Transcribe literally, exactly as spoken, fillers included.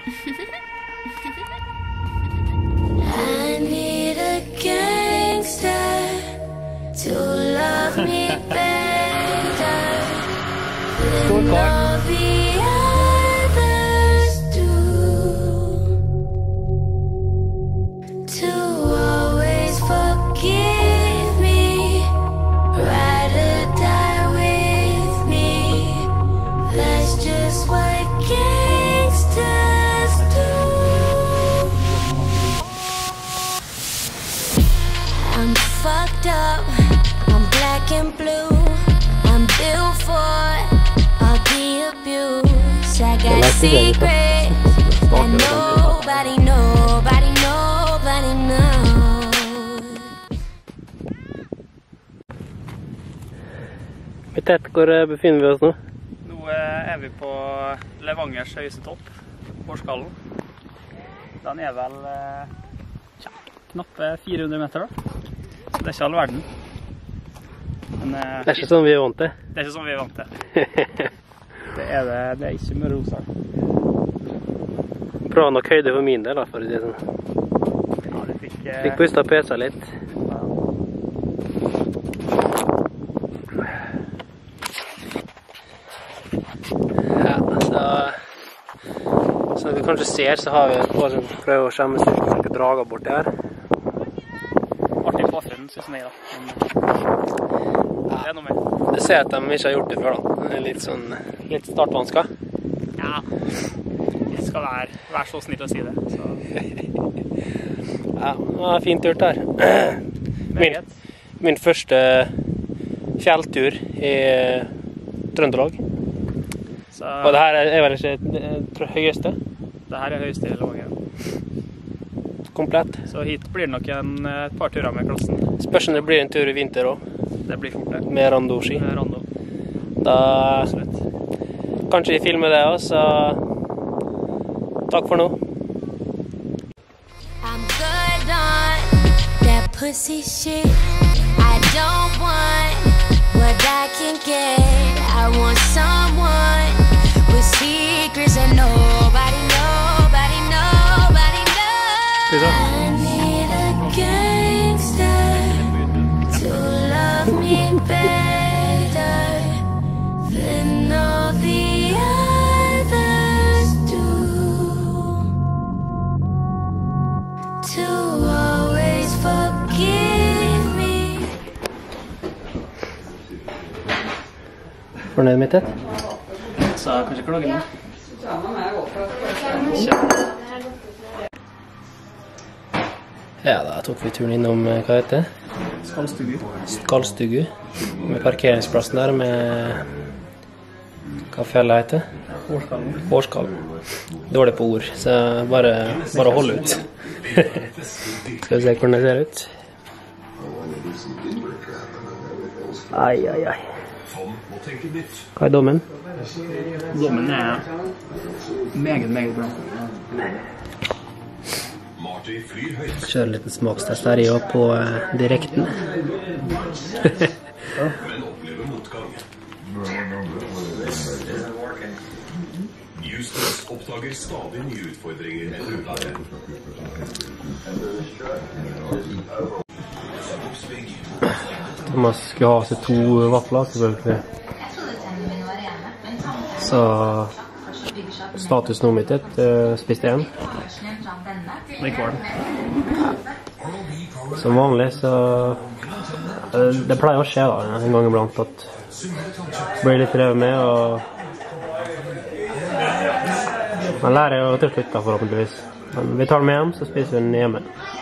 I need a gangster to love me better than all the others do. To always forgive me, ride or die with me. That's just what gangsters do. I'm fucked up, I'm black and blue. I'm built for all the abuse. I got secrets that nobody, nobody, nobody knows. Tett, hvor befinner vi oss nå? Nå er vi på Levangers høyeste topp, Årskallen. Den er vel ja, knappe fire hundre meter da. Så det er ikke all verden. Men, det er ikke sånn vi er vant til. Det er ikke sånn vi er vant til. Det er, det, det er ikke Møre og Romsdal. Bra nok høyde for min del da, for å si det sånn. Ja, det fikk... Fikk pustet pesa litt. Ja, så... Som vi kanskje ser, så har vi et par som prøver å skjemme seg noen drager borti her. Artig påfreden, synes jeg da. Men det er noe mer. Du ser at de ikke har gjort det før da. Det er litt sånn, litt startvansker. Ja, jeg skal være, være så snill å si det. Så. Ja, det var fint gjort her. Min, min første fjelltur i Trøndelag. Så, og det her er vel ikke det høyeste? Det her er høyeste i Levanger. Komplett. Så hit blir det nok en, et par turer med klassen. Spørs om det blir en tur i vinter også. Det blir fort det. Med rando-ski. Med rando. Da Absolutt. Kanskje vi filmer det også, så takk for nå. I'm good on that pussy shit. I don't want what I can get. I want someone with secrets that nobody, nobody, nobody knows. I need a gangster to love me better than all the others do. To always forgive me. Fornøyd med det? Så kanskje klager nå. Ja, da tok vi turen innom, hva heter det? Skallstugu. Skallstugu. Med parkeringsplassen der med... Hva fjellet heter? Årskallen. Årskallen. Dårlig på ord, så bare, bare hold ut. Skal vi se hvordan det ser ut. Ai, ai, ai. Hva er dommen? Dommen er meget, meget bra. Kjører en liten smakstest her i og på uh, direkten. Justus oppdager stadig nye utfordringer enn ulære. Thomas skulle ha seg to vafler, selvfølgelig. Så status nummer mitt, uh, spiste en. Det er kvalm. Som vanlig, så... Uh, det pleier å skje da, en gang iblant, at det blir litt revet med, og... Man lærer jo til slutt da, forhåpentligvis. Men vi tar den med hjem, så spiser vi den hjemme.